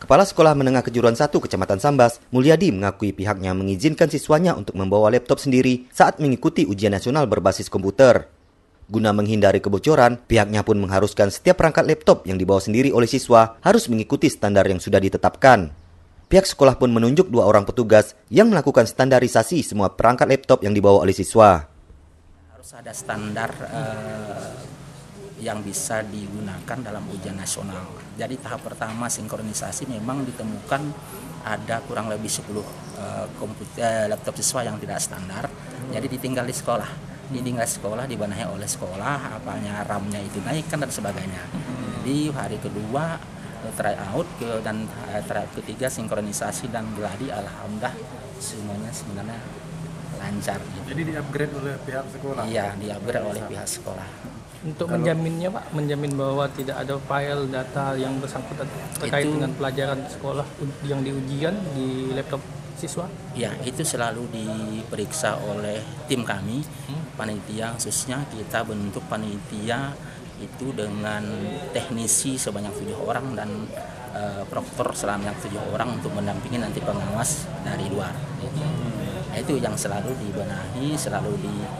Kepala Sekolah Menengah Kejuruan 1 Kecamatan Sambas, Mulyadi mengakui pihaknya mengizinkan siswanya untuk membawa laptop sendiri saat mengikuti ujian nasional berbasis komputer. Guna menghindari kebocoran, pihaknya pun mengharuskan setiap perangkat laptop yang dibawa sendiri oleh siswa harus mengikuti standar yang sudah ditetapkan. Pihak sekolah pun menunjuk 2 orang petugas yang melakukan standarisasi semua perangkat laptop yang dibawa oleh siswa. Harus ada standar yang bisa digunakan dalam ujian nasional. Jadi tahap pertama sinkronisasi memang ditemukan ada kurang lebih 10 laptop siswa yang tidak standar. Jadi ditinggal di sekolah. Ditinggal sekolah, dibenahi oleh sekolah, apanya RAM-nya itu naikkan dan sebagainya. Jadi hari kedua try out dan try out ketiga sinkronisasi dan geladi, alhamdulillah semuanya sebenarnya lancar. Jadi di-upgrade oleh pihak sekolah? Iya, di-upgrade oleh pihak sekolah. Untuk menjaminnya Pak, menjamin bahwa tidak ada file data yang bersangkutan terkait dengan pelajaran sekolah yang diujikan di laptop siswa? Ya, itu selalu diperiksa oleh tim kami, panitia khususnya kita bentuk panitia itu dengan teknisi sebanyak 7 orang dan proktor sebanyak 7 orang untuk mendampingi nanti pengawas dari luar. Nah, itu yang selalu dibenahi, selalu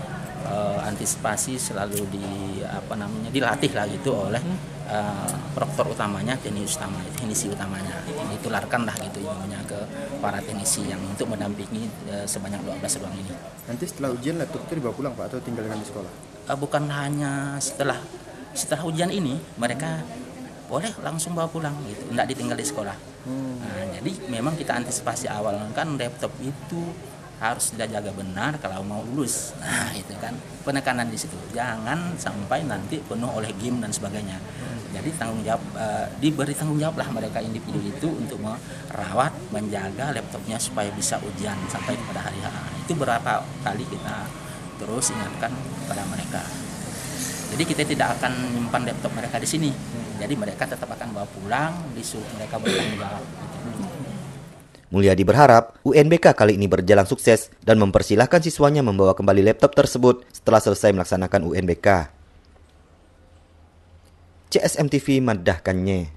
antisipasi, selalu dilatih lah gitu oleh proktor utamanya, teknisi utamanya. Ditularkan lah gitu ilmunya ke para teknisi yang untuk mendampingi sebanyak 12 ruang ini. Nanti setelah ujian laptop itu dibawa pulang Pak atau tinggal di sekolah? Bukan hanya setelah ujian ini mereka boleh langsung bawa pulang gitu, tidak ditinggal di sekolah. Nah, jadi memang kita antisipasi awal kan laptop itu harus dijaga benar kalau mau lulus. Nah, itu kan penekanan di situ. Jangan sampai nanti penuh oleh game dan sebagainya. Jadi tanggung jawab diberi tanggung jawab lah mereka individu itu untuk merawat, menjaga laptopnya supaya bisa ujian sampai pada hari H. Itu berapa kali kita terus ingatkan pada mereka. Jadi kita tidak akan menyimpan laptop mereka di sini. Jadi mereka tetap akan bawa pulang, disuruh mereka bertanggung jawab. Mulyadi berharap UNBK kali ini berjalan sukses dan mempersilahkan siswanya membawa kembali laptop tersebut setelah selesai melaksanakan UNBK. CSM TV madahkannya.